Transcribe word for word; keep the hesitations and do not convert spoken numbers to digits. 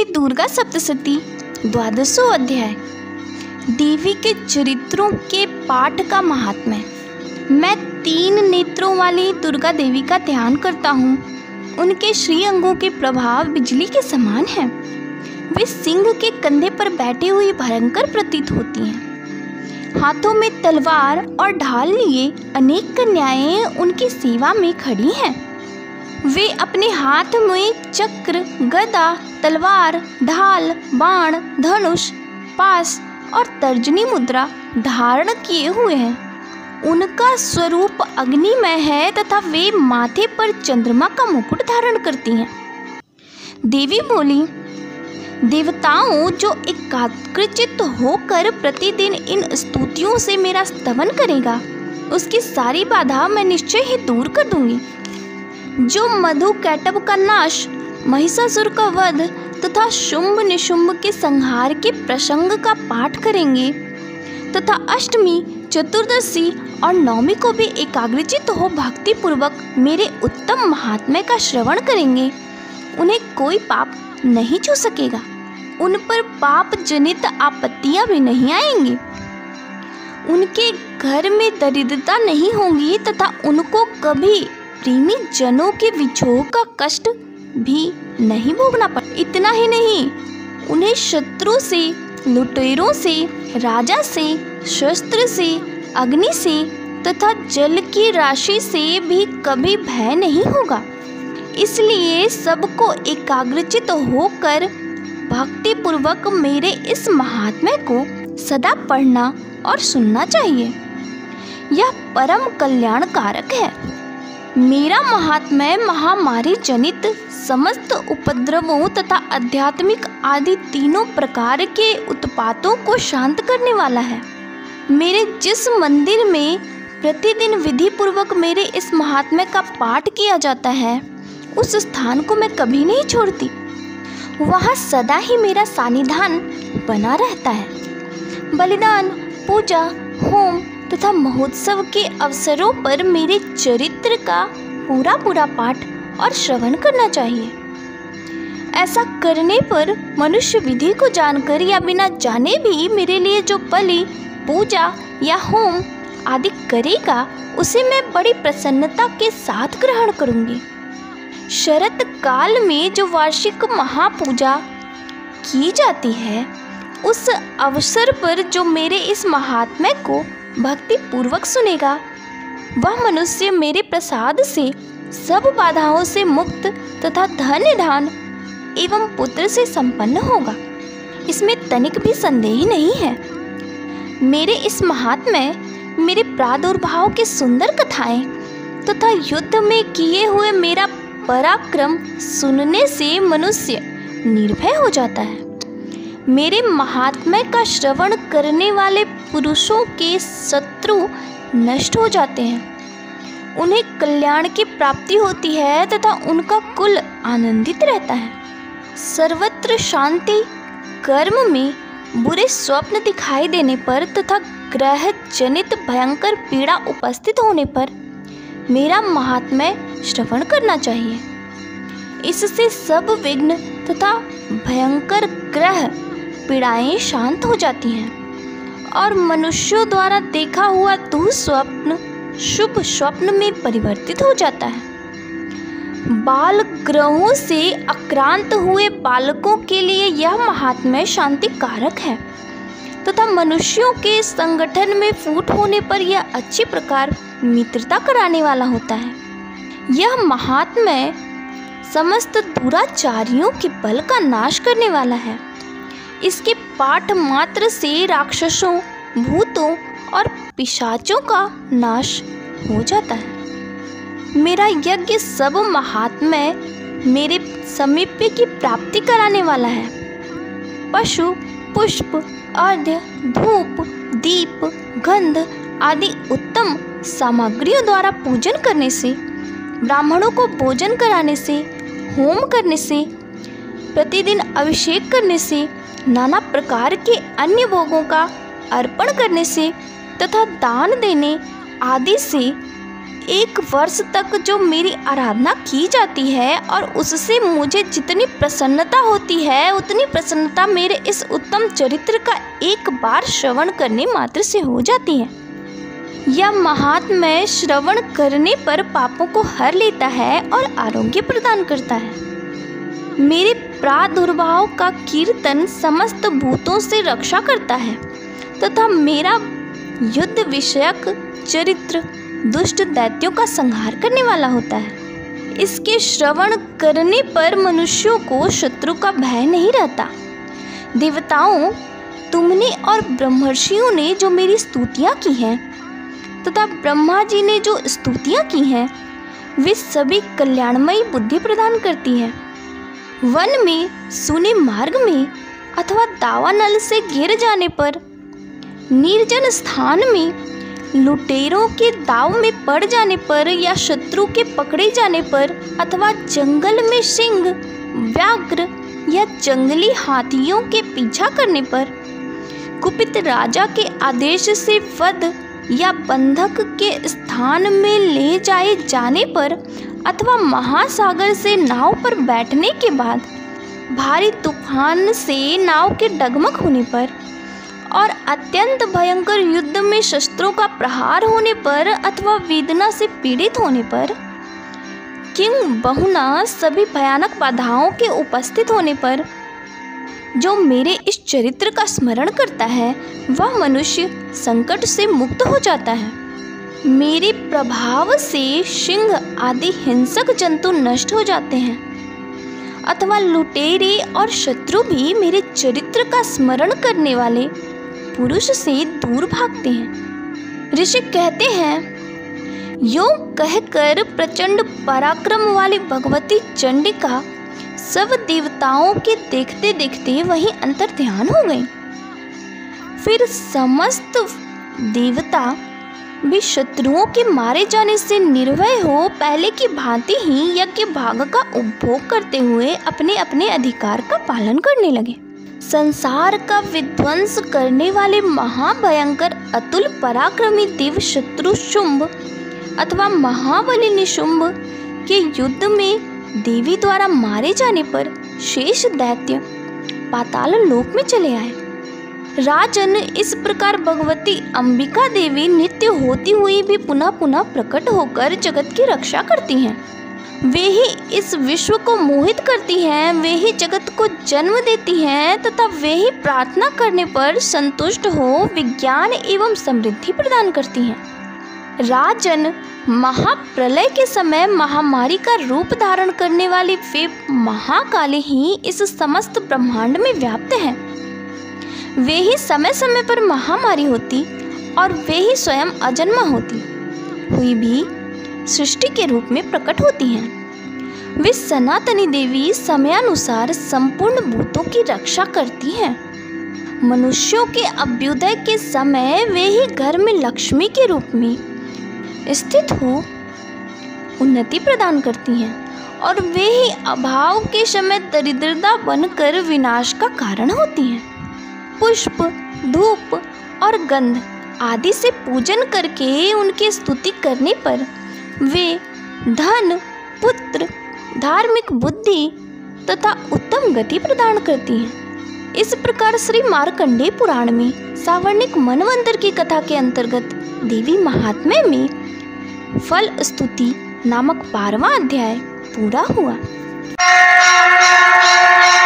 दुर्गा सप्तशती द्वादशों अध्याय। देवी के चरित्रों के पाठ का महात्म्य। मैं तीन नेत्रों वाली दुर्गा देवी का ध्यान करता हूँ। उनके श्री अंगों के प्रभाव बिजली के समान हैं। वे सिंह के कंधे पर बैठे हुई भयंकर प्रतीत होती हैं। हाथों में तलवार और ढाल लिए अनेक कन्याएं उनकी सेवा में खड़ी हैं। वे अपने हाथ में चक्र, गदा, तलवार, ढाल, बाण, धनुष, पास और तर्जनी मुद्रा धारण किए हुए हैं। उनका स्वरूप अग्निमय है तथा वे माथे पर चंद्रमा का मुकुट धारण करती हैं। देवी बोली, देवताओं जो एकाग्रचित्त होकर प्रतिदिन इन स्तुतियों से मेरा स्तवन करेगा, उसकी सारी बाधा मैं निश्चय ही दूर कर दूंगी। जो मधु कैटभ का नाश, महिषासुर का वध तथा शुंभ निशुंभ के संहार के प्रसंग का पाठ करेंगे तथा अष्टमी, चतुर्दशी और नवमी को भी एकाग्रचित्त हो भक्ति पूर्वक मेरे उत्तम महात्म्य का श्रवण करेंगे, उन्हें कोई पाप नहीं छू सकेगा। उन पर पाप जनित आपत्तियां भी नहीं आएंगी। उनके घर में दरिद्रता नहीं होगी तथा उनको कभी प्रेमी जनों के विछोह का कष्ट भी नहीं भोगना पड़े। इतना ही नहीं, उन्हें शत्रु से, लुटेरों से, राजा से, शस्त्र से, अग्नि से तथा जल की राशि से भी कभी भय नहीं होगा। इसलिए सबको एकाग्रचित्त होकर भक्ति पूर्वक मेरे इस महात्म्य को सदा पढ़ना और सुनना चाहिए। यह परम कल्याणकारक है। मेरा महात्म्य महामारी जनित समस्त उपद्रवों तथा आध्यात्मिक आदि तीनों प्रकार के उत्पातों को शांत करने वाला है। मेरे जिस मंदिर में प्रतिदिन विधि पूर्वक मेरे इस महात्म्य का पाठ किया जाता है, उस स्थान को मैं कभी नहीं छोड़ती। वहाँ सदा ही मेरा सानिध्यान बना रहता है। बलिदान, पूजा, होम तथा महोत्सव के अवसरों पर मेरे चरित्र का पूरा पूरा पाठ और श्रवण करना चाहिए। ऐसा करने पर मनुष्य विधि को जानकर या बिना जाने भी मेरे लिए जो बलि, पूजा या होम आदि करेगा, उसे मैं बड़ी प्रसन्नता के साथ ग्रहण करूंगी। शरत काल में जो वार्षिक महापूजा की जाती है, उस अवसर पर जो मेरे इस महात्म्य को भक्ति पूर्वक सुनेगा, वह मनुष्य मेरे प्रसाद से सब बाधाओं से मुक्त तथा धन्य धान एवं पुत्र से संपन्न होगा। इसमें तनिक भी संदेह नहीं है। मेरे इस महात्म्य, मेरे प्रादुर्भाव के सुंदर कथाएं तथा युद्ध में किए हुए मेरा पराक्रम सुनने से मनुष्य निर्भय हो जाता है। मेरे महात्म्य का श्रवण करने वाले पुरुषों के शत्रु नष्ट हो जाते हैं। उन्हें कल्याण की प्राप्ति होती है तथा उनका कुल आनंदित रहता है। सर्वत्र शांति। कर्म में बुरे स्वप्न दिखाई देने पर तथा ग्रह जनित भयंकर पीड़ा उपस्थित होने पर मेरा महात्म्य श्रवण करना चाहिए। इससे सब विघ्न तथा भयंकर ग्रह पीड़ाएं शांत हो जाती हैं और मनुष्यों द्वारा देखा हुआ दुःस्वप्न शुभ स्वप्न में परिवर्तित हो जाता है। बाल ग्रहों से आक्रांत हुए बालकों के लिए यह महात्म्य शांति कारक है तथा मनुष्यों के संगठन में फूट होने पर यह अच्छी प्रकार मित्रता कराने वाला होता है। यह महात्म्य समस्त दुराचारियों के बल का नाश करने वाला है। इसके पाठ मात्र से राक्षसों, भूतों और पिशाचों का नाश हो जाता है। मेरा यज्ञ सब महात्म्य मेरे समीप्य की प्राप्ति कराने वाला है। पशु, पुष्प, अर्घ्य, धूप, दीप, गंध आदि उत्तम सामग्रियों द्वारा पूजन करने से, ब्राह्मणों को भोजन कराने से, होम करने से, प्रतिदिन अभिषेक करने से, नाना प्रकार के अन्य भोगों का अर्पण करने से तथा दान देने आदि से एक वर्ष तक जो मेरी आराधना की जाती है और उससे मुझे जितनी प्रसन्नता होती है उतनी प्रसन्नता मेरे इस उत्तम चरित्र का एक बार श्रवण करने मात्र से हो जाती है। यह महात्म्य श्रवण करने पर पापों को हर लेता है और आरोग्य प्रदान करता है। मेरे प्रादुर्भाव का कीर्तन समस्त भूतों से रक्षा करता है तथा मेरा युद्ध विषयक चरित्र दुष्ट दैत्यों का संहार करने वाला होता है। इसके श्रवण करने पर मनुष्यों को शत्रु का भय नहीं रहता। देवताओं, तुमने और ब्रह्मर्षियों ने जो मेरी स्तुतियाँ की हैं तथा ब्रह्मा जी ने जो स्तुतियाँ की हैं वे सभी कल्याणमयी बुद्धि प्रदान करती हैं। वन में, सूने मार्ग में अथवा दावानल से गिर जाने पर, निर्जन स्थान में लुटेरों के दाव में पड़ जाने पर या शत्रु के पकड़े जाने पर अथवा जंगल में सिंह, व्याघ्र या जंगली हाथियों के पीछा करने पर, कुपित राजा के आदेश से वध या बंधक के स्थान में ले जाए जाने पर अथवा महासागर से नाव पर बैठने के बाद भारी तूफान से नाव के डगमग होने पर और अत्यंत भयंकर युद्ध में शस्त्रों का प्रहार होने पर अथवा वेदना से पीड़ित होने पर, किंग बहुना सभी भयानक बाधाओं के उपस्थित होने पर जो मेरे इस चरित्र का स्मरण करता है वह मनुष्य संकट से मुक्त हो जाता है। मेरे प्रभाव से सिंह आदि हिंसक जंतु नष्ट हो जाते हैं अथवा लुटेरे और शत्रु भी मेरे चरित्र का स्मरण करने वाले पुरुष से दूर भागते हैं। ऋषि कहते हैं, यूं कहकर प्रचंड पराक्रम वाली भगवती चंडिका सब देवताओं के देखते देखते वहीं अंतर ध्यान हो गई। फिर समस्त देवता भी शत्रुओं के मारे जाने से निर्भय हो पहले की भांति ही यज्ञ भाग का उपभोग करते हुए अपने अपने अधिकार का पालन करने लगे। संसार का विध्वंस करने वाले महाभयंकर अतुल पराक्रमी देव शत्रु शुंभ अथवा महाबली निशुंभ के युद्ध में देवी द्वारा मारे जाने पर शेष दैत्य पाताल लोक में चले आए। राजन, इस प्रकार भगवती अंबिका देवी नित्य होती हुई भी पुनः पुनः प्रकट होकर जगत की रक्षा करती हैं। वे ही इस विश्व को मोहित करती हैं, वे ही जगत को जन्म देती हैं तथा वे ही प्रार्थना करने पर संतुष्ट हो विज्ञान एवं समृद्धि प्रदान करती हैं। राजन, महाप्रलय के समय महामारी का रूप धारण करने वाली वे महाकाली ही इस समस्त ब्रह्मांड में व्याप्त हैं। वे ही समय समय पर महामारी होती और वे ही स्वयं अजन्मा होती हुई भी सृष्टि के रूप में प्रकट होती हैं। वे सनातनी देवी समयानुसार संपूर्ण भूतों की रक्षा करती हैं। मनुष्यों के अभ्युदय के समय वे ही घर में लक्ष्मी के रूप में स्थित हो उन्नति प्रदान करती हैं और वे ही अभाव के समय दरिद्रता बनकर विनाश का कारण होती हैं। पुष्प, धूप और गंध आदि से पूजन करके उनकी स्तुति करने पर वे धन, पुत्र, धार्मिक बुद्धि तथा उत्तम गति प्रदान करती हैं। इस प्रकार श्री मार्कंडेय पुराण में सावर्णिक मनवंतर की कथा के अंतर्गत देवी महात्म्य में फल स्तुति नामक बारहवां अध्याय पूरा हुआ।